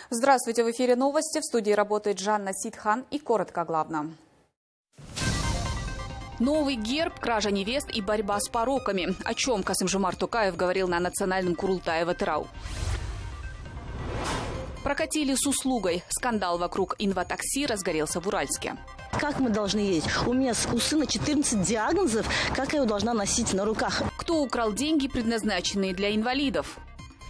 Здравствуйте, в эфире новости. В студии работает Жанна Сидхан и коротко о главном. Новый герб, кража невест и борьба с пороками. О чем Касым-Жомарт Токаев говорил на национальном Курултае в Атырау. Прокатили с услугой. Скандал вокруг инватакси разгорелся в Уральске. Как мы должны ездить? У меня у сына 14 диагнозов. Как я его должна носить на руках? Кто украл деньги, предназначенные для инвалидов?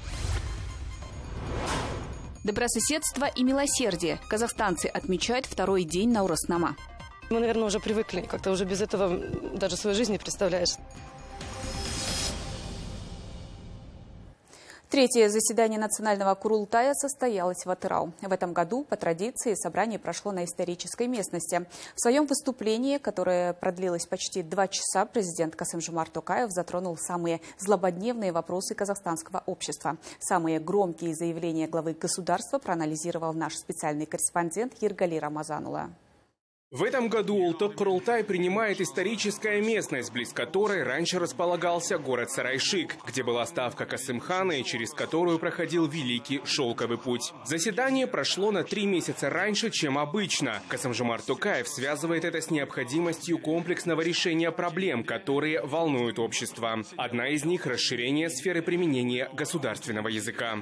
Добрососедство и милосердие. Казахстанцы отмечают второй день Наурыз-нама. Мы, наверное, уже привыкли. Как-то уже без этого даже свою жизнь не представляешь. Третье заседание национального Курултая состоялось в Атырау. В этом году, по традиции, собрание прошло на исторической местности. В своем выступлении, которое продлилось почти 2 часа, президент Касым-Жомарт Токаев затронул самые злободневные вопросы казахстанского общества. Самые громкие заявления главы государства проанализировал наш специальный корреспондент Ергали Рамазанула. В этом году Улттык Курултай принимает историческая местность, близ которой раньше располагался город Сарайшик, где была ставка Касымхана и через которую проходил Великий Шелковый путь. Заседание прошло на 3 месяца раньше, чем обычно. Касым-Жомарт Токаев связывает это с необходимостью комплексного решения проблем, которые волнуют общество. Одна из них – расширение сферы применения государственного языка.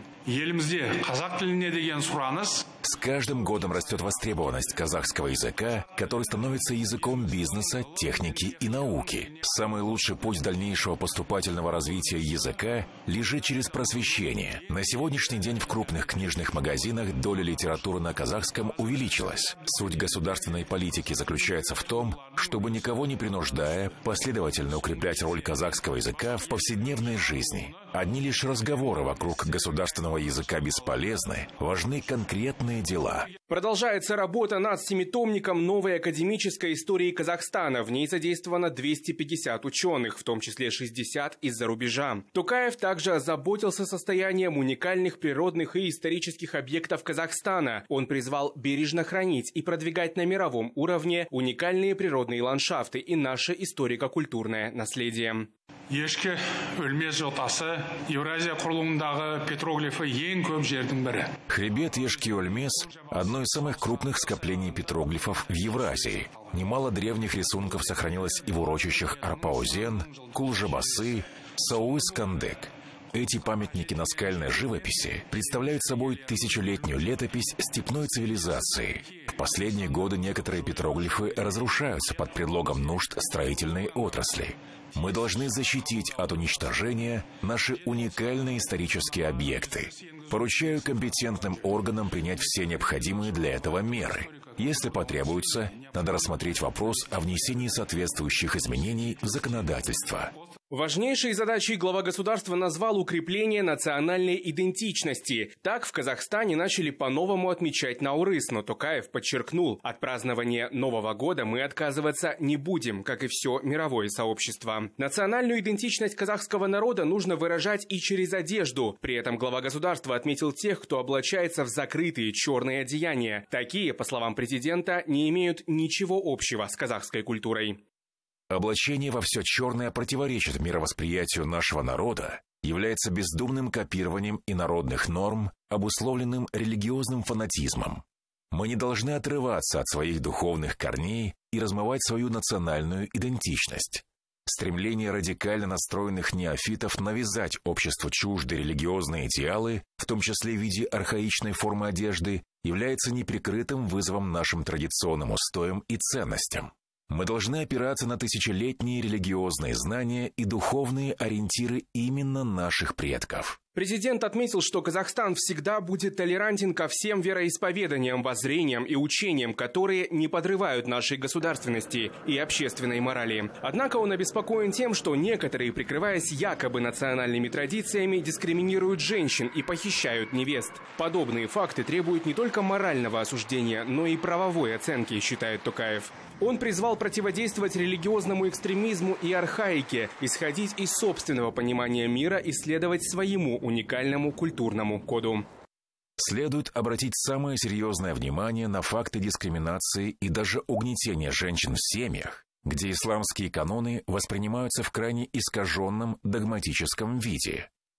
С каждым годом растет востребованность казахского языка, который становится языком бизнеса, техники и науки. Самый лучший путь дальнейшего поступательного развития языка лежит через просвещение. На сегодняшний день в крупных книжных магазинах доля литературы на казахском увеличилась. Суть государственной политики заключается в том, чтобы никого не принуждая, последовательно укреплять роль казахского языка в повседневной жизни. Одни лишь разговоры вокруг государственного языка бесполезны, важны конкретные дела. Продолжается работа над 7-томником новой академической истории Казахстана. В ней задействовано 250 ученых, в том числе 60 из-за рубежа. Токаев также озаботился состоянием уникальных природных и исторических объектов Казахстана. Он призвал бережно хранить и продвигать на мировом уровне уникальные природные ландшафты и наше историко-культурное наследие. Ешкі өлмес жотасы Евразия құрылымындағы петроглифы ең көп жердің бірі. Хребет Ешки-Өлмес – одно из самых крупных скоплений петроглифов в Евразии. Немало древних рисунков сохранилось и в урочищах Арпаузен, Кулжабасы, Сауыз-Кандек. Эти памятники наскальной живописи представляют собой тысячелетнюю летопись степной цивилизации. В последние годы некоторые петроглифы разрушаются под предлогом нужд строительной отрасли. Мы должны защитить от уничтожения наши уникальные исторические объекты. Поручаю компетентным органам принять все необходимые для этого меры. Если потребуется, надо рассмотреть вопрос о внесении соответствующих изменений в законодательство. Важнейшей задачей глава государства назвал укрепление национальной идентичности. Так в Казахстане начали по-новому отмечать Наурыз, но Токаев подчеркнул, от празднования Нового года мы отказываться не будем, как и все мировое сообщество. Национальную идентичность казахского народа нужно выражать и через одежду. При этом глава государства отметил тех, кто облачается в закрытые черные одеяния. Такие, по словам президента, не имеют ничего общего с казахской культурой. Облачение во все черное противоречит мировосприятию нашего народа, является бездумным копированием инородных норм, обусловленным религиозным фанатизмом. Мы не должны отрываться от своих духовных корней и размывать свою национальную идентичность. Стремление радикально настроенных неофитов навязать обществу чуждые религиозные идеалы, в том числе в виде архаичной формы одежды, является неприкрытым вызовом нашим традиционным устоям и ценностям. Мы должны опираться на тысячелетние религиозные знания и духовные ориентиры именно наших предков. Президент отметил, что Казахстан всегда будет толерантен ко всем вероисповеданиям, воззрениям и учениям, которые не подрывают нашей государственности и общественной морали. Однако он обеспокоен тем, что некоторые, прикрываясь якобы национальными традициями, дискриминируют женщин и похищают невест. Подобные факты требуют не только морального осуждения, но и правовой оценки, считает Токаев. Он призвал противодействовать религиозному экстремизму и архаике, исходить из собственного понимания мира и следовать своему уникальному культурному коду. Следует обратить самое серьезное внимание на факты дискриминации и даже угнетения женщин в семьях, где исламские каноны воспринимаются в крайне искаженном догматическом виде.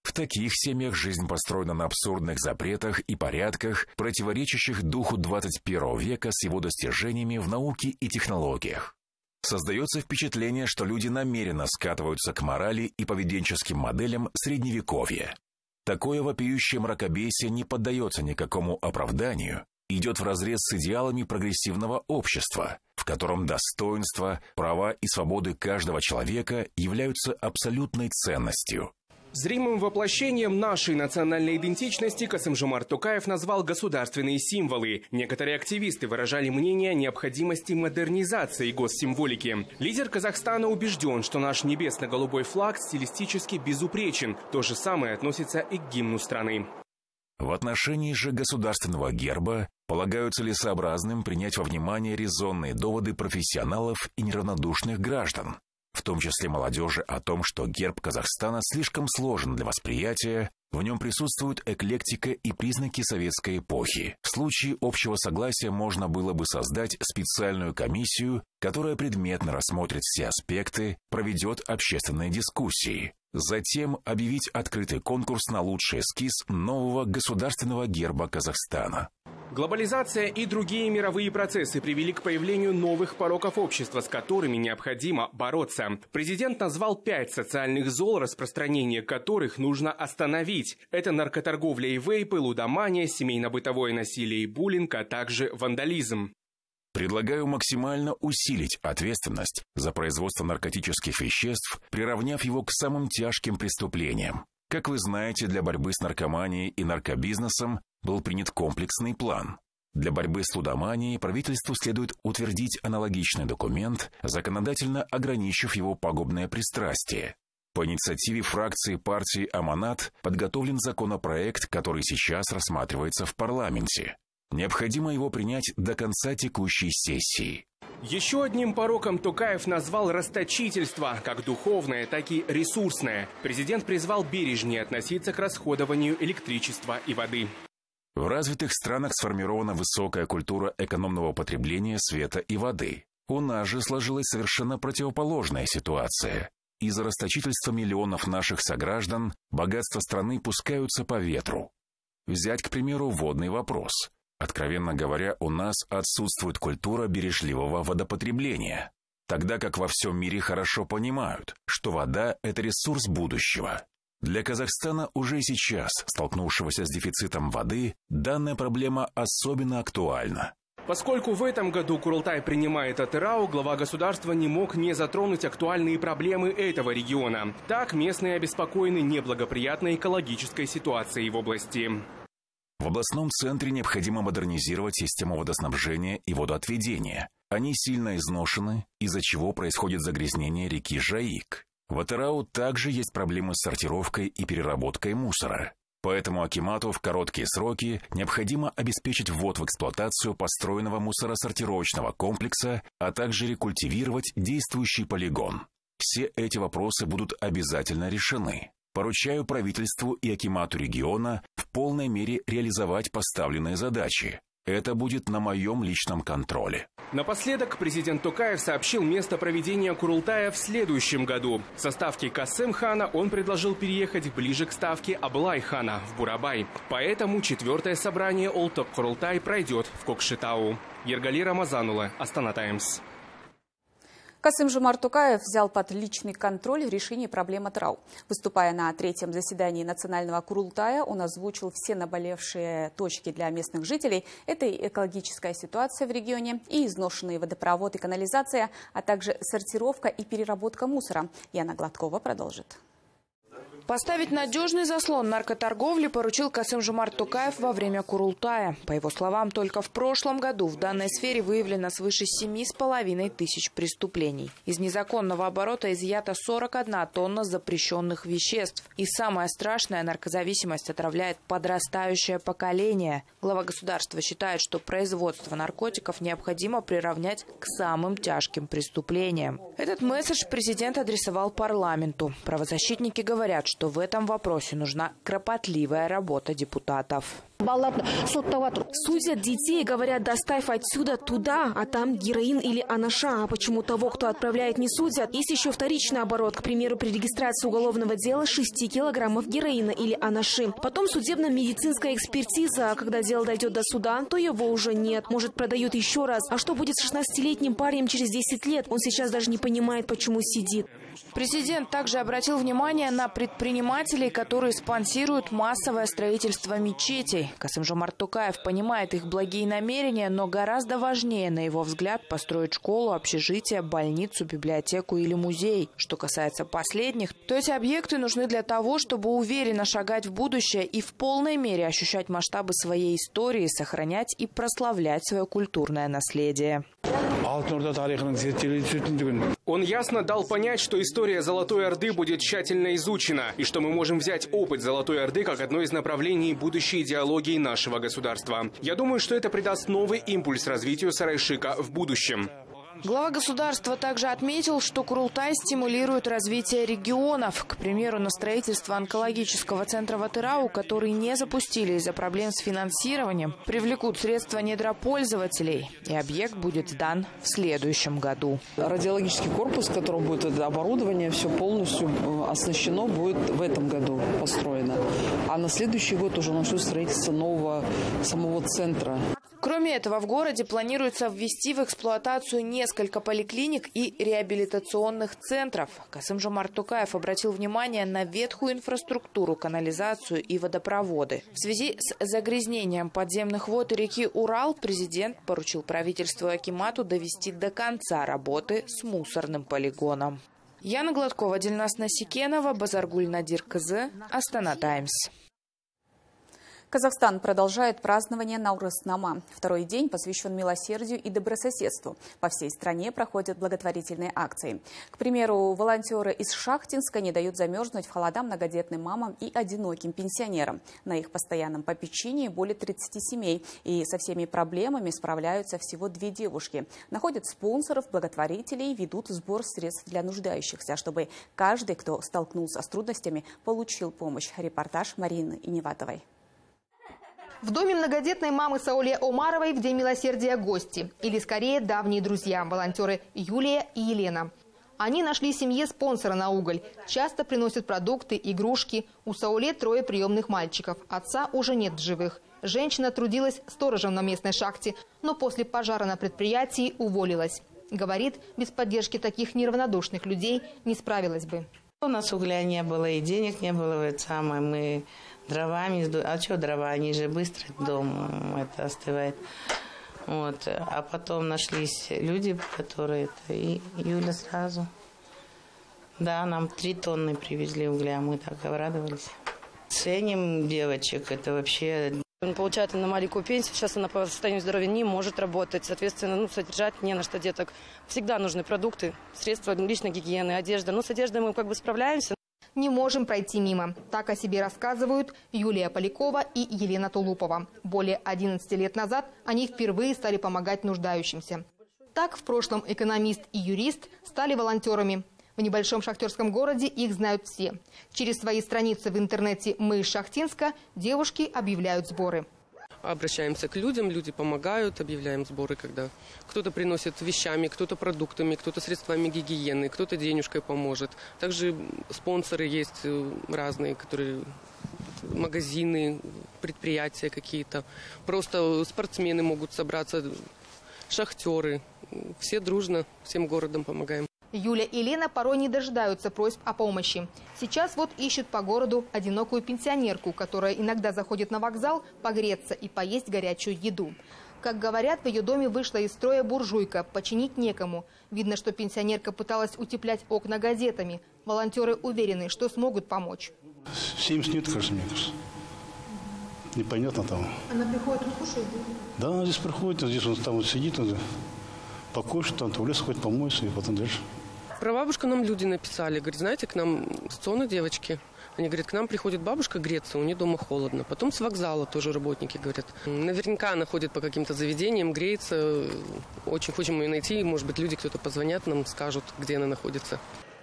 В таких семьях жизнь построена на абсурдных запретах и порядках, противоречащих духу 21 века с его достижениями в науке и технологиях. Создается впечатление, что люди намеренно скатываются к морали и поведенческим моделям Средневековья. Такое вопиющее мракобесие не поддается никакому оправданию, идет вразрез с идеалами прогрессивного общества, в котором достоинство, права и свободы каждого человека являются абсолютной ценностью. Зримым воплощением нашей национальной идентичности Касым-Жомарт Токаев назвал государственные символы. Некоторые активисты выражали мнение о необходимости модернизации госсимволики. Лидер Казахстана убежден, что наш небесно-голубой флаг стилистически безупречен. То же самое относится и к гимну страны. В отношении же государственного герба полагаю целесообразным принять во внимание резонные доводы профессионалов и неравнодушных граждан, в том числе молодежи, о том, что герб Казахстана слишком сложен для восприятия, в нем присутствует эклектика и признаки советской эпохи. В случае общего согласия можно было бы создать специальную комиссию, которая предметно рассмотрит все аспекты, проведет общественные дискуссии. Затем объявить открытый конкурс на лучший эскиз нового государственного герба Казахстана. Глобализация и другие мировые процессы привели к появлению новых пороков общества, с которыми необходимо бороться. Президент назвал 5 социальных зол, распространение которых нужно остановить. Это наркоторговля и вейпы, лудомания, семейно-бытовое насилие и буллинг, а также вандализм. Предлагаю максимально усилить ответственность за производство наркотических веществ, приравняв его к самым тяжким преступлениям. Как вы знаете, для борьбы с наркоманией и наркобизнесом был принят комплексный план. Для борьбы с лудоманией правительству следует утвердить аналогичный документ, законодательно ограничив его пагубное пристрастие. По инициативе фракции партии «Аманат» подготовлен законопроект, который сейчас рассматривается в парламенте. Необходимо его принять до конца текущей сессии. Еще одним пороком Токаев назвал расточительство, как духовное, так и ресурсное. Президент призвал бережнее относиться к расходованию электричества и воды. В развитых странах сформирована высокая культура экономного потребления света и воды. У нас же сложилась совершенно противоположная ситуация. Из-за расточительства миллионов наших сограждан богатства страны пускаются по ветру. Взять, к примеру, водный вопрос. Откровенно говоря, у нас отсутствует культура бережливого водопотребления, тогда как во всем мире хорошо понимают, что вода – это ресурс будущего. Для Казахстана уже сейчас, столкнувшегося с дефицитом воды, данная проблема особенно актуальна. Поскольку в этом году Курултай принимает Атырау, глава государства не мог не затронуть актуальные проблемы этого региона. Так, местные обеспокоены неблагоприятной экологической ситуацией в области. В областном центре необходимо модернизировать систему водоснабжения и водоотведения. Они сильно изношены, из-за чего происходит загрязнение реки Жаик. В Атырау также есть проблемы с сортировкой и переработкой мусора. Поэтому акимату в короткие сроки необходимо обеспечить ввод в эксплуатацию построенного мусоросортировочного комплекса, а также рекультивировать действующий полигон. Все эти вопросы будут обязательно решены. Поручаю правительству и акимату региона в полной мере реализовать поставленные задачи. Это будет на моем личном контроле. Напоследок президент Токаев сообщил место проведения Курултая в следующем году. Со ставки Касым-хана он предложил переехать ближе к ставке Аблай-хана в Бурабай. Поэтому 4-е собрание Улттық Курултай пройдет в Кокшетау. Ергали Рамазанула, Астана Таймс. Касым-Жомарт Токаев взял под личный контроль решение проблем Атырау. Выступая на 3-м заседании Национального Курултая, он озвучил все наболевшие точки для местных жителей. Это и экологическая ситуация в регионе, и изношенный водопровод и канализация, а также сортировка и переработка мусора. Яна Гладкова продолжит. Поставить надежный заслон наркоторговли поручил Касым-Жомарт Токаев во время Курултая. По его словам, только в прошлом году в данной сфере выявлено свыше 7,5 тысяч преступлений. Из незаконного оборота изъято 41 тонна запрещенных веществ. И самое страшное, наркозависимость отравляет подрастающее поколение. Глава государства считает, что производство наркотиков необходимо приравнять к самым тяжким преступлениям. Этот месседж президент адресовал парламенту. Правозащитники говорят, что в этом вопросе нужна кропотливая работа депутатов. Судят детей, говорят, доставь отсюда туда, а там героин или анаша. А почему того, кто отправляет, не судят? Есть еще вторичный оборот. К примеру, при регистрации уголовного дела 6 килограммов героина или анаши. Потом судебно-медицинская экспертиза. А когда дело дойдет до суда, то его уже нет. Может, продают еще раз. А что будет с 16-летним парнем через 10 лет? Он сейчас даже не понимает, почему сидит. Президент также обратил внимание на предпринимателей, которые спонсируют массовое строительство мечетей. Касым-Жомарт Токаев понимает их благие намерения, но гораздо важнее, на его взгляд, построить школу, общежитие, больницу, библиотеку или музей. Что касается последних, то эти объекты нужны для того, чтобы уверенно шагать в будущее и в полной мере ощущать масштабы своей истории, сохранять и прославлять свое культурное наследие. Он ясно дал понять, что история Золотой Орды будет тщательно изучена, и что мы можем взять опыт Золотой Орды как одно из направлений будущей идеологии нашего государства. Я думаю, что это придаст новый импульс развитию Сарайшика в будущем. Глава государства также отметил, что Курултай стимулирует развитие регионов. К примеру, на строительство онкологического центра в Атырау, который не запустили из-за проблем с финансированием, привлекут средства недропользователей. И объект будет сдан в следующем году. Радиологический корпус, в котором будет это оборудование, все полностью оснащено будет в этом году построено. А на следующий год уже начнут строительство нового самого центра. Кроме этого, в городе планируется ввести в эксплуатацию несколько поликлиник и реабилитационных центров. Касым-Жомарт Токаев обратил внимание на ветхую инфраструктуру, канализацию и водопроводы. В связи с загрязнением подземных вод реки Урал президент поручил правительству и акимату довести до конца работы с мусорным полигоном. Яна Гладкова, Дильназ Насикенова, Базаргуль Надир Кызы, Астана Таймс. Казахстан продолжает празднование Наурыз-Нама. Второй день посвящен милосердию и добрососедству. По всей стране проходят благотворительные акции. К примеру, волонтеры из Шахтинска не дают замерзнуть в холода многодетным мамам и одиноким пенсионерам. На их постоянном попечении более 30 семей. И со всеми проблемами справляются всего 2 девушки. Находят спонсоров, благотворителей, ведут сбор средств для нуждающихся, чтобы каждый, кто столкнулся с трудностями, получил помощь. Репортаж Марины Иневатовой. В доме многодетной мамы Сауле Омаровой в День милосердия гости. Или скорее давние друзья, волонтеры Юлия и Елена. Они нашли семье спонсора на уголь. Часто приносят продукты, игрушки. У Сауле 3 приемных мальчиков. Отца уже нет в живых. Женщина трудилась сторожем на местной шахте, но после пожара на предприятии уволилась. Говорит, без поддержки таких неравнодушных людей не справилась бы. У нас угля не было и денег не было. Мы дровами, а что дрова, они же быстро дом это остывает. Вот. А потом нашлись люди, которые, и Юля сразу. Да, нам 3 тонны привезли угля, мы так обрадовались. Ценим девочек, это вообще... Он получает на маленькую пенсию, сейчас она по состоянию здоровья не может работать, соответственно, содержать не на что деток. Всегда нужны продукты, средства личной гигиены, одежда. С одеждой мы справляемся. Не можем пройти мимо. Так о себе рассказывают Юлия Полякова и Елена Тулупова. Более 11 лет назад они впервые стали помогать нуждающимся. Так в прошлом экономист и юрист стали волонтерами. В небольшом шахтерском городе их знают все. Через свои страницы в интернете «Мы из Шахтинска» девушки объявляют сборы. Обращаемся к людям, люди помогают, объявляем сборы, когда кто-то приносит вещами, кто-то продуктами, кто-то средствами гигиены, кто-то денежкой поможет. Также спонсоры есть разные, которые магазины, предприятия какие-то. Просто спортсмены могут собраться, шахтеры. Все дружно, всем городом помогаем. Юля и Лена порой не дожидаются просьб о помощи. Сейчас вот ищут по городу одинокую пенсионерку, которая иногда заходит на вокзал погреться и поесть горячую еду. Как говорят, в ее доме вышла из строя буржуйка, починить некому. Видно, что пенсионерка пыталась утеплять окна газетами. Волонтеры уверены, что смогут помочь. 70 нет, кажется, мне кажется. Непонятно там. Она приходит и кушает? Да, она здесь приходит, здесь он там вот сидит, покушать, там в лес ходит, помоется и потом дальше. Про бабушку нам люди написали. Говорит, знаете, к нам с ЦОНа девочки. Они говорят, к нам приходит бабушка греться, у нее дома холодно. Потом с вокзала тоже работники говорят. Наверняка она ходит по каким-то заведениям, греется. Очень хотим ее найти. Может быть, люди кто-то позвонят нам, скажут, где она находится.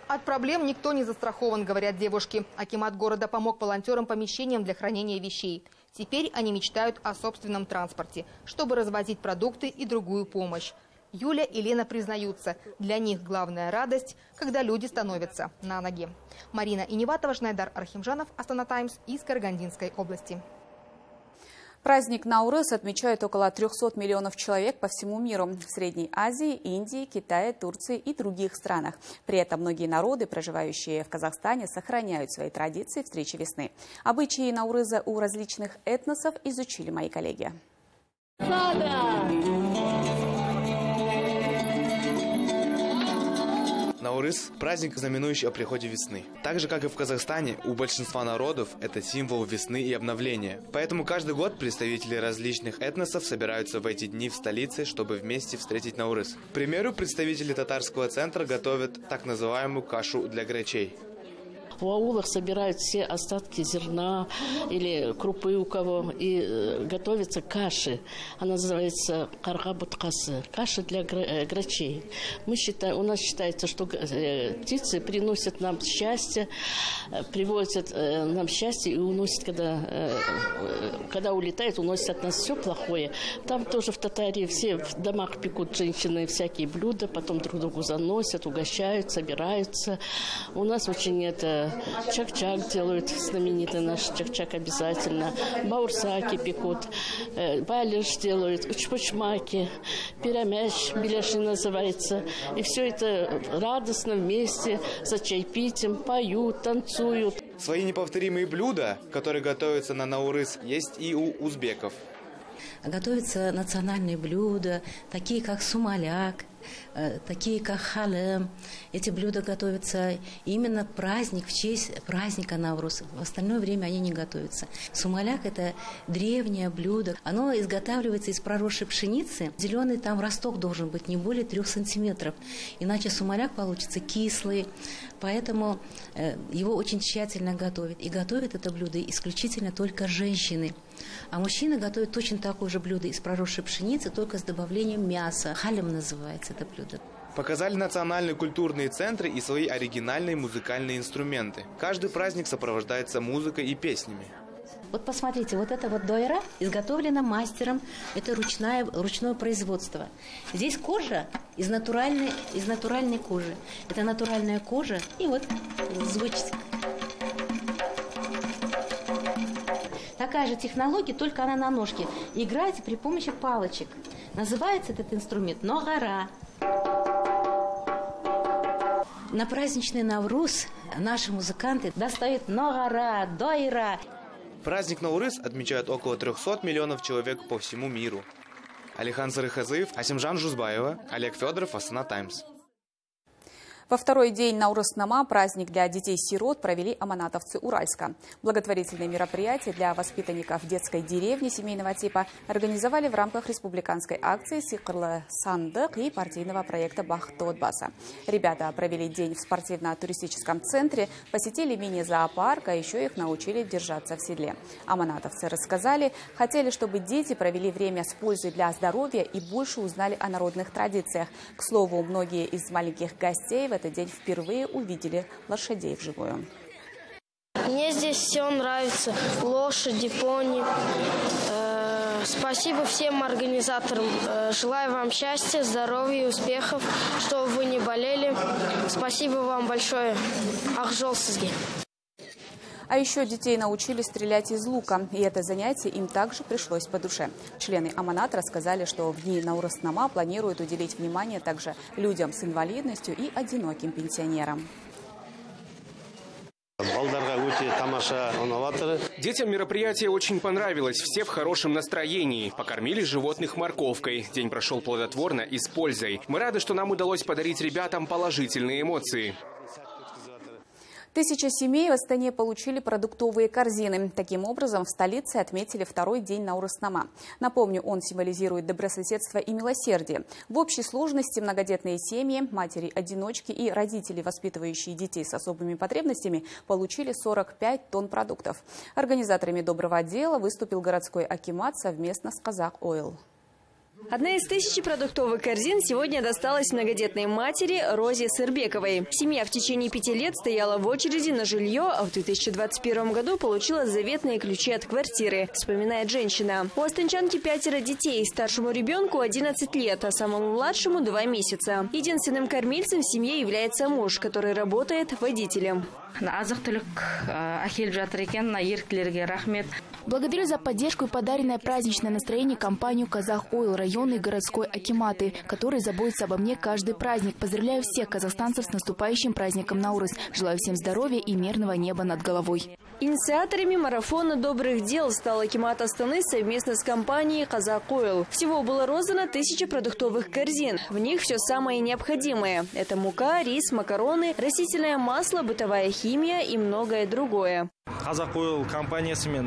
От проблем никто не застрахован, говорят девушки. Акимат города помог волонтерам помещением для хранения вещей. Теперь они мечтают о собственном транспорте, чтобы развозить продукты и другую помощь. Юля и Лена признаются, для них главная радость, когда люди становятся на ноги. Марина Иневатова, Жнайдар Архимжанов, Астана Таймс из Карагандинской области. Праздник Наурыз отмечают около 300 миллионов человек по всему миру. В Средней Азии, Индии, Китае, Турции и других странах. При этом многие народы, проживающие в Казахстане, сохраняют свои традиции встречи весны. Обычаи Наурыза у различных этносов изучили мои коллеги. Наурыз – праздник, знаменующий о приходе весны. Так же, как и в Казахстане, у большинства народов это символ весны и обновления. Поэтому каждый год представители различных этносов собираются в эти дни в столице, чтобы вместе встретить Наурыз. К примеру, представители татарского центра готовят так называемую кашу для грачей. В аулах собирают все остатки зерна или крупы у кого, и готовятся каши. Она называется карга-буткасы, каша для грачей. У нас считается, что птицы приносят нам счастье, привозят нам счастье и уносят, когда улетают, уносят от нас все плохое. Там тоже в Татарии все в домах пекут женщины всякие блюда, потом друг другу заносят, угощают, собираются. У нас очень чак-чак делают, знаменитый наш чак-чак обязательно. Баурсаки пекут, балиш делают, учпочмаки, пирамяч, беляши называется. И все это радостно вместе за чайпитием, поют, танцуют. Свои неповторимые блюда, которые готовятся на Наурыз, есть и у узбеков. Готовятся национальные блюда, такие как сумаляк, такие как халем. Эти блюда готовятся именно праздник, в честь праздника Наурыз. В остальное время они не готовятся. Сумаляк – это древнее блюдо. Оно изготавливается из проросшей пшеницы. Зеленый там росток должен быть не более 3 сантиметров. Иначе сумаляк получится кислый. Поэтому его очень тщательно готовят. И готовят это блюдо исключительно только женщины. А мужчины готовят точно такое же блюдо из проросшей пшеницы, только с добавлением мяса. Халем называется это блюдо. Показали национальные культурные центры и свои оригинальные музыкальные инструменты. Каждый праздник сопровождается музыкой и песнями. Вот посмотрите, вот эта вот дойра изготовлена мастером. Это ручное производство. Здесь кожа из натуральной кожи. Это натуральная кожа. И вот звучит. Такая же технология, только она на ножке. Играете при помощи палочек. Называется этот инструмент ногара. На праздничный Навруз наши музыканты достают ногара, дойра. Праздник Наурыз отмечают около 300 миллионов человек по всему миру. Алихан Сарыхазыев, Асимжан Жузбаева, Олег Федоров, Астана Таймс. Во второй день Наурыз-нама праздник для детей-сирот провели аманатовцы Уральска. Благотворительные мероприятия для воспитанников детской деревни семейного типа организовали в рамках республиканской акции «Сикрлы Сандык» и партийного проекта «Бахты отбасы». Ребята провели день в спортивно-туристическом центре, посетили мини-зоопарк, а еще их научили держаться в седле. Аманатовцы рассказали, хотели, чтобы дети провели время с пользой для здоровья и больше узнали о народных традициях. К слову, многие из маленьких гостей в этот день впервые увидели лошадей вживую. Мне здесь все нравится. Лошади, пони. Спасибо всем организаторам. Желаю вам счастья, здоровья, успехов, чтобы вы не болели. Спасибо вам большое. Ахжол сизге. А еще детей научили стрелять из лука, и это занятие им также пришлось по душе. Члены Аманат рассказали, что в дни Наурыз-нама планируют уделить внимание также людям с инвалидностью и одиноким пенсионерам. Детям мероприятие очень понравилось. Все в хорошем настроении. Покормили животных морковкой. День прошел плодотворно и с пользой. Мы рады, что нам удалось подарить ребятам положительные эмоции. 1000 семей в Астане получили продуктовые корзины. Таким образом, в столице отметили второй день Наурыз-нама. Напомню, он символизирует добрососедство и милосердие. В общей сложности многодетные семьи, матери-одиночки и родители, воспитывающие детей с особыми потребностями, получили 45 тонн продуктов. Организаторами доброго дела выступил городской акимат совместно с Казак Ойл. Одна из 1000 продуктовых корзин сегодня досталась многодетной матери Розе Сырбековой. Семья в течение 5 лет стояла в очереди на жилье, а в 2021 году получила заветные ключи от квартиры, вспоминает женщина. У астынчанки 5 детей, старшему ребенку 11 лет, а самому младшему 2 месяца. Единственным кормильцем в семье является муж, который работает водителем. Благодарю за поддержку и подаренное праздничное настроение компанию «Казах Ойл», районной и городской акиматы, которые заботятся обо мне каждый праздник. Поздравляю всех казахстанцев с наступающим праздником Наурыз. Желаю всем здоровья и мирного неба над головой. Инициаторами марафона добрых дел стал акимат Астаны совместно с компанией «Казах Ойл». Всего было роздано 1000 продуктовых корзин. В них все самое необходимое. Это мука, рис, макароны, растительное масло, бытовая химия и многое другое. «Казах Ойл» компаниясымен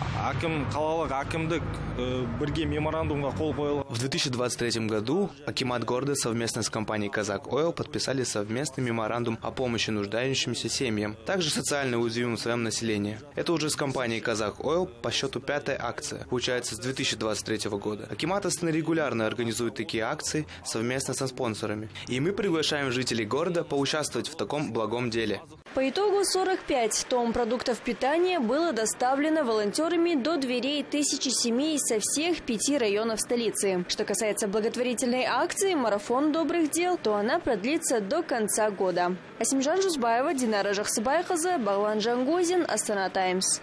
В 2023 году акимат города совместно с компанией «Казах Ойл» подписали совместный меморандум о помощи нуждающимся семьям, также социально уязвимым слоям населения. Это уже с компанией «Казах Ойл» по счету 5-я акция, получается с 2023 года. Акимат Астаны регулярно организует такие акции совместно со спонсорами. И мы приглашаем жителей города поучаствовать в таком благом деле. По итогу 45 тонн продуктов питания было доставлено волонтерами до дверей 1000 семей со всех 5 районов столицы. Что касается благотворительной акции «Марафон добрых дел», то она продлится до конца года. Асимжан Жузбаева, Динара Жахсыбайхазы, Бағлан Жангозин, Астана Таймс.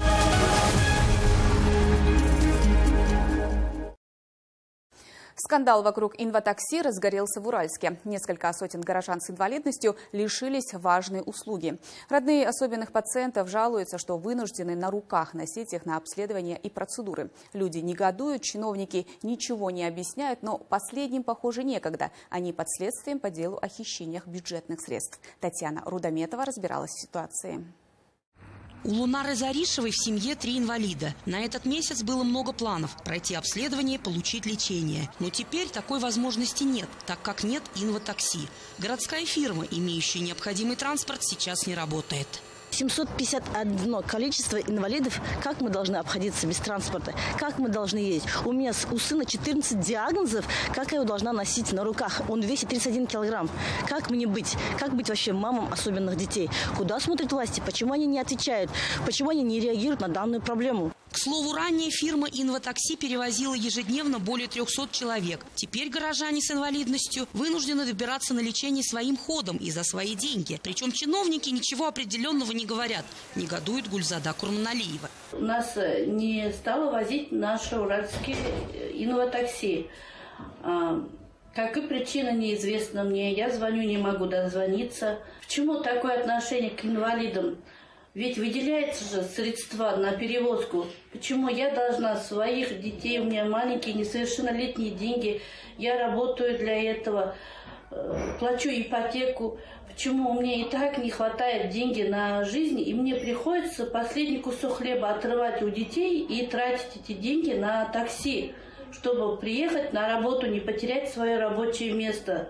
Скандал вокруг инватакси разгорелся в Уральске. Несколько сотен горожан с инвалидностью лишились важной услуги. Родные особенных пациентов жалуются, что вынуждены на руках носить их на обследование и процедуры. Люди негодуют, чиновники ничего не объясняют, но последним, похоже, некогда. Они под следствием по делу о хищениях бюджетных средств. Татьяна Рудометова разбиралась в ситуации. У Лунары Заришевой в семье 3 инвалида. На этот месяц было много планов – пройти обследование, получить лечение. Но теперь такой возможности нет, так как нет инватакси. Городская фирма, имеющая необходимый транспорт, сейчас не работает. 751 количество инвалидов. Как мы должны обходиться без транспорта? Как мы должны ездить? У меня у сына 14 диагнозов. Как я его должна носить на руках? Он весит 31 килограмм. Как мне быть? Как быть вообще мамам особенных детей? Куда смотрят власти? Почему они не отвечают? Почему они не реагируют на данную проблему? К слову, ранее фирма «Инватакси» перевозила ежедневно более 300 человек. Теперь горожане с инвалидностью вынуждены добираться на лечение своим ходом и за свои деньги. Причем чиновники ничего определенного не говорят. Негодует Гульзада Курманалиева. Нас не стало возить наше уральские «Инватакси». Какая причина неизвестна мне. Я звоню, не могу дозвониться. Почему такое отношение к инвалидам? Ведь выделяются же средства на перевозку. Почему я должна своих детей, у меня маленькие несовершеннолетние деньги, я работаю для этого, плачу ипотеку. Почему мне и так не хватает денег на жизнь, и мне приходится последний кусок хлеба отрывать у детей и тратить эти деньги на такси, чтобы приехать на работу, не потерять свое рабочее место.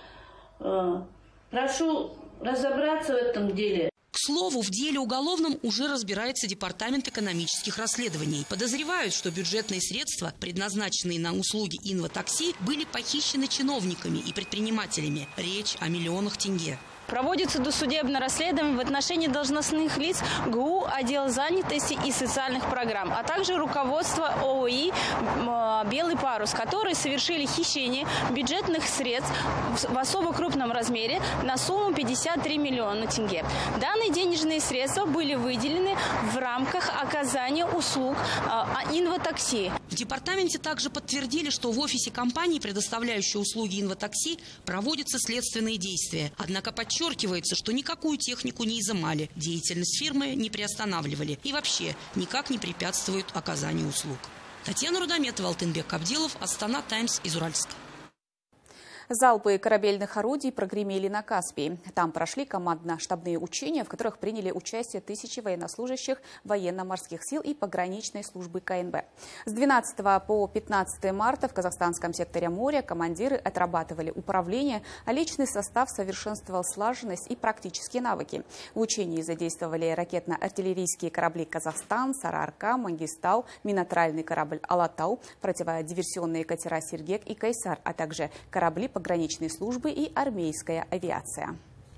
Прошу разобраться в этом деле. К слову, в деле уголовном уже разбирается Департамент экономических расследований. Подозревают, что бюджетные средства, предназначенные на услуги инватакси, были похищены чиновниками и предпринимателями. Речь о миллионах тенге. Проводится досудебное расследование в отношении должностных лиц ГУ, отдела занятости и социальных программ, а также руководства ООИ «Белый парус», которые совершили хищение бюджетных средств в особо крупном размере на сумму 53 миллиона тенге. Данные денежные средства были выделены в рамках оказания услуг инватакси. В департаменте также подтвердили, что в офисе компании, предоставляющей услуги инватакси, проводятся следственные действия. Однако подчеркивается, что никакую технику не изымали, деятельность фирмы не приостанавливали и вообще никак не препятствуют оказанию услуг. Татьяна Рудометова, Алтынбек Абдилов, Астана Таймс из Уральска. Залпы корабельных орудий прогремели на Каспии. Там прошли командно-штабные учения, в которых приняли участие тысячи военнослужащих военно-морских сил и пограничной службы КНБ. С 12 по 15 марта в казахстанском секторе моря командиры отрабатывали управление, а личный состав совершенствовал слаженность и практические навыки. В учении задействовали ракетно-артиллерийские корабли «Казахстан», «Сарыарка», «Мангистау», минотральный корабль «Алатау», противодиверсионные катера «Сергек» и «Кайсар», а также корабли пограничной службы и армейская авиация.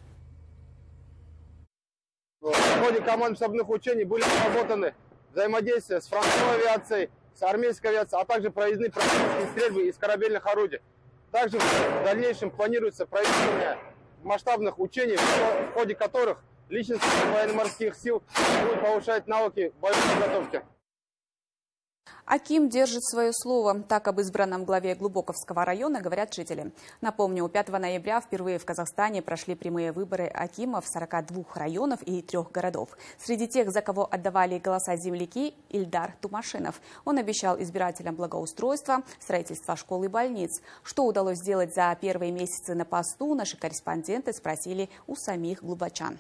В ходе командно-штабных учений были разработаны взаимодействия с фронтовой авиацией, с армейской авиацией, а также проездные практические стрельбы из корабельных орудий. Также в дальнейшем планируется проведение масштабных учений, в ходе которых личность военно-морских сил будет повышать навыки боевой подготовки. Аким держит свое слово. Так об избранном главе Глубоковского района говорят жители. Напомню, 5 ноября впервые в Казахстане прошли прямые выборы акимов 42 районов и 3 городов. Среди тех, за кого отдавали голоса земляки, Ильдар Тумашинов. Он обещал избирателям благоустройство, строительство школ и больниц. Что удалось сделать за первые месяцы на посту, наши корреспонденты спросили у самих глубочан.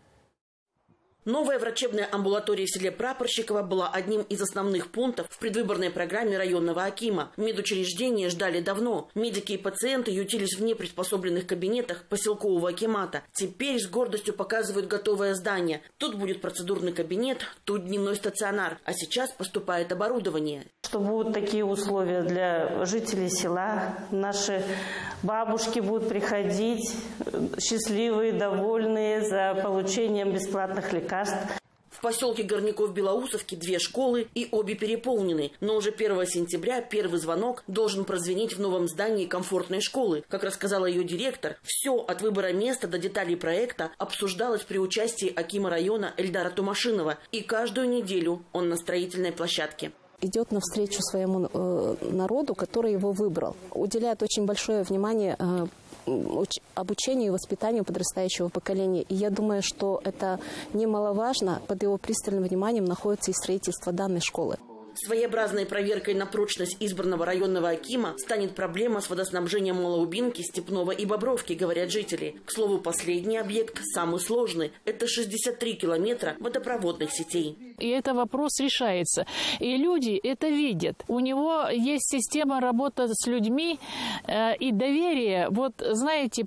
Новая врачебная амбулатория в селе Прапорщиково была одним из основных пунктов в предвыборной программе районного акима. Медучреждения ждали давно. Медики и пациенты ютились в неприспособленных кабинетах поселкового акимата. Теперь с гордостью показывают готовое здание. Тут будет процедурный кабинет, тут дневной стационар. А сейчас поступает оборудование. Что будут такие условия для жителей села. Наши бабушки будут приходить счастливые, довольные за получением бесплатных лекарств. В поселке Горняков-Белоусовки 2 школы и обе переполнены. Но уже 1 сентября первый звонок должен прозвенеть в новом здании комфортной школы. Как рассказала ее директор, все от выбора места до деталей проекта обсуждалось при участии акима района Эльдара Тумашинова. И каждую неделю он на строительной площадке. Идет навстречу своему народу, который его выбрал. Уделяет очень большое внимание обучению и воспитанию подрастающего поколения. И я думаю, что это немаловажно. Под его пристальным вниманием находится и строительство данной школы. Своеобразной проверкой на прочность избранного районного акима станет проблема с водоснабжением Малоубинки, Степного и Бобровки, говорят жители. К слову, последний объект самый сложный. Это 63 километра водопроводных сетей. И этот вопрос решается. И люди это видят. У него есть система работы с людьми и доверие. Вот знаете,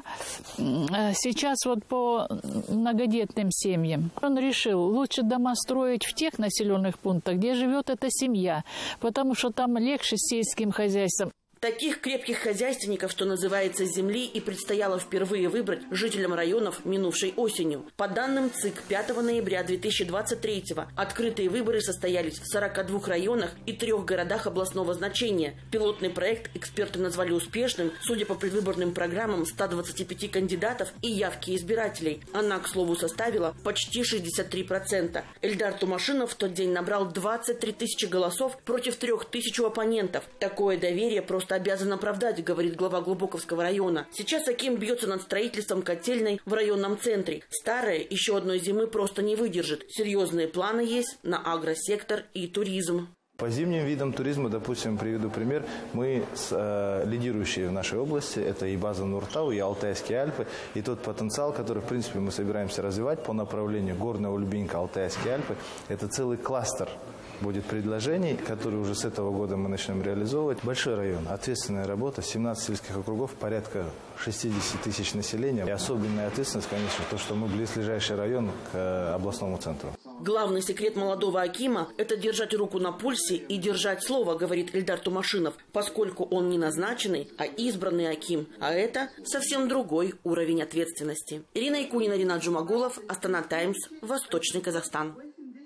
сейчас по многодетным семьям он решил лучше дома строить в тех населенных пунктах, где живет эта семья, потому что там легче с сельским хозяйством. Таких крепких хозяйственников, что называется, земли, и предстояло впервые выбрать жителям районов минувшей осенью. По данным ЦИК, 5 ноября 2023-го открытые выборы состоялись в 42 районах и 3 городах областного значения. Пилотный проект эксперты назвали успешным, судя по предвыборным программам 125 кандидатов и явки избирателей. Она, к слову, составила почти 63%. Эльдар Тумашинов в тот день набрал 23 тысячи голосов против 3 тысяч оппонентов. Такое доверие просто обязан оправдать, говорит глава Глубоковского района. Сейчас аким бьется над строительством котельной в районном центре. Старая еще одной зимы просто не выдержит. Серьезные планы есть на агросектор и туризм. По зимним видам туризма, допустим, приведу пример, мы лидирующие в нашей области, это и база Нуртау, и Алтайские Альпы, и тот потенциал, который, в принципе, мы собираемся развивать по направлению Горная Ульбинка, Алтайские Альпы, это целый кластер будет предложений, которые уже с этого года мы начнем реализовывать. Большой район, ответственная работа, 17 сельских округов, порядка 60 тысяч населения. И особенная ответственность, конечно, то, что мы близлежащий район к областному центру. Главный секрет молодого акима – это держать руку на пульсе и держать слово, говорит Эльдар Тумашинов, поскольку он не назначенный, а избранный аким. А это совсем другой уровень ответственности. Ирина Якунина, Ринат Джумагулов, Астана Таймс, Восточный Казахстан.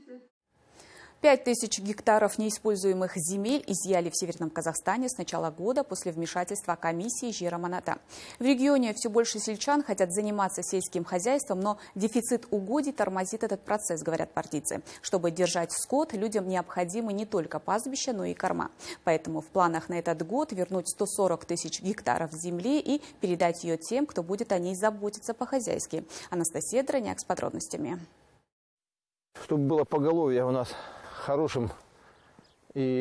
5000 гектаров неиспользуемых земель изъяли в Северном Казахстане с начала года после вмешательства комиссии Жироманата. В регионе все больше сельчан хотят заниматься сельским хозяйством, но дефицит угодий тормозит этот процесс, говорят партийцы. Чтобы держать скот, людям необходимы не только пастбища, но и корма. Поэтому в планах на этот год вернуть 140 тысяч гектаров земли и передать ее тем, кто будет о ней заботиться по-хозяйски. Анастасия Дроняк с подробностями. Чтобы было поголовье у нас хорошим и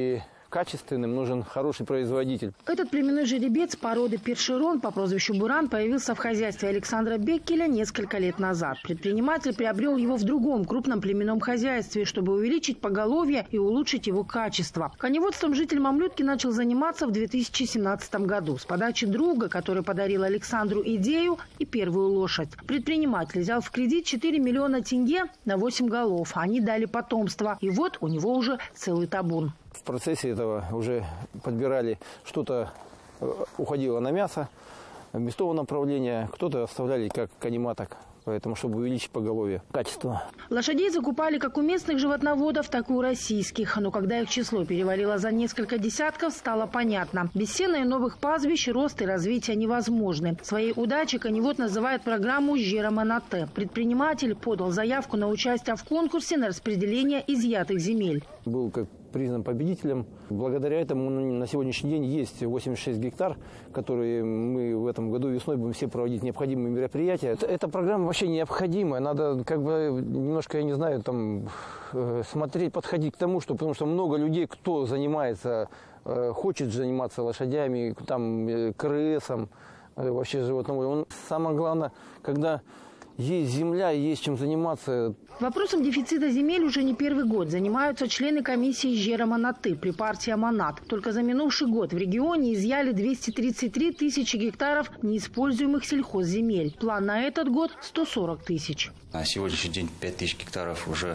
качественным, нужен хороший производитель. Этот племенной жеребец породы першерон по прозвищу Буран появился в хозяйстве Александра Беккеля несколько лет назад. Предприниматель приобрел его в другом крупном племенном хозяйстве, чтобы увеличить поголовье и улучшить его качество. Коневодством житель Мамлютки начал заниматься в 2017 году с подачи друга, который подарил Александру идею и первую лошадь. Предприниматель взял в кредит 4 миллиона тенге на 8 голов. Они дали потомство. И вот у него уже целый табун. В процессе этого уже подбирали, что-то уходило на мясо, мясного направления, кто-то оставляли как канематок, поэтому, чтобы увеличить поголовье, качество. Лошадей закупали как у местных животноводов, так и у российских. Но когда их число перевалило за несколько десятков, стало понятно. Без сена и новых пастбищ рост и развитие невозможны. Своей удачей коневод называет программу «Жераманате». Предприниматель подал заявку на участие в конкурсе на распределение изъятых земель. Был как признан победителем. Благодаря этому на сегодняшний день есть 86 гектар, которые мы в этом году весной будем все проводить необходимые мероприятия. Эта программа вообще необходимая. Надо как бы немножко, я не знаю, там смотреть, подходить к тому, потому что много людей, кто занимается, хочет заниматься лошадями, там, КРСом, вообще животноводством. Самое главное, когда есть земля, есть чем заниматься. Вопросом дефицита земель уже не первый год занимаются члены комиссии Жераманаты при партии Аманат. Только за минувший год в регионе изъяли 233 тысячи гектаров неиспользуемых сельхозземель. План на этот год – 140 тысяч. На сегодняшний день 5 тысяч гектаров уже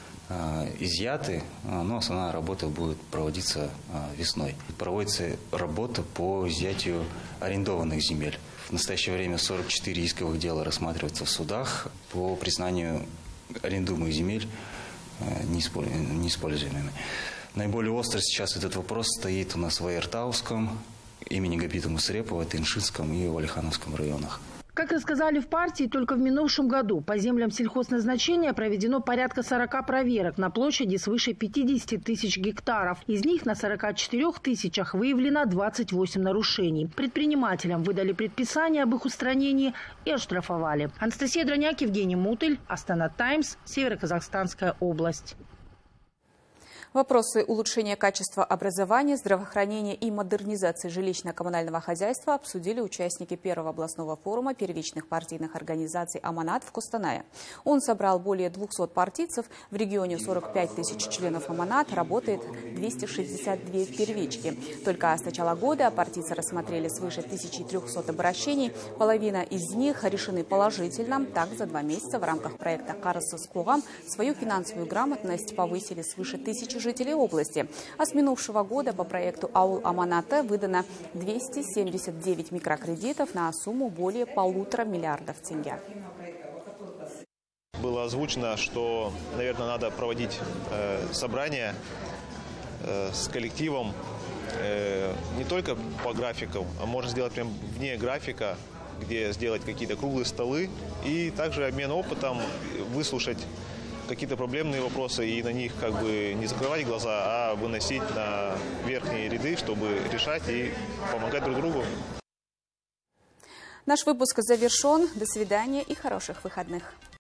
изъяты, но основная работа будет проводиться весной. Проводится работа по изъятию арендованных земель. В настоящее время 44 исковых дела рассматриваются в судах по признанию арендуемых земель неиспользуемыми. Наиболее остро сейчас этот вопрос стоит у нас в Айыртауском, имени Габита Мусрепова, Тыншинском и Валихановском районах. Как рассказали в партии, только в минувшем году по землям сельхозназначения проведено порядка 40 проверок на площади свыше 50 тысяч гектаров. Из них на 44 тысячах выявлено 28 нарушений. Предпринимателям выдали предписание об их устранении и оштрафовали. Анастасия Дроняк, Евгений Мутыль, Астана Таймс, Северо-Казахстанская область. Вопросы улучшения качества образования, здравоохранения и модернизации жилищно-коммунального хозяйства обсудили участники первого областного форума первичных партийных организаций «Аманат» в Костанае. Он собрал более 200 партийцев. В регионе 45 тысяч членов «Аманат», работает 262 первички. Только с начала года партийцы рассмотрели свыше 1300 обращений. Половина из них решены положительно. Так, за 2 месяца в рамках проекта «Карасыз Кугам» свою финансовую грамотность повысили свыше 1000 жителей области. А с минувшего года по проекту «Аул Аманата» выдано 279 микрокредитов на сумму более 1,5 миллиарда тенге. Было озвучено, что, наверное, надо проводить собрания с коллективом не только по графикам, а можно сделать прям вне графика, где сделать какие-то круглые столы и также обмен опытом, выслушать какие-то проблемные вопросы и на них как бы не закрывать глаза, а выносить на верхние ряды, чтобы решать и помогать друг другу. Наш выпуск завершен. До свидания и хороших выходных.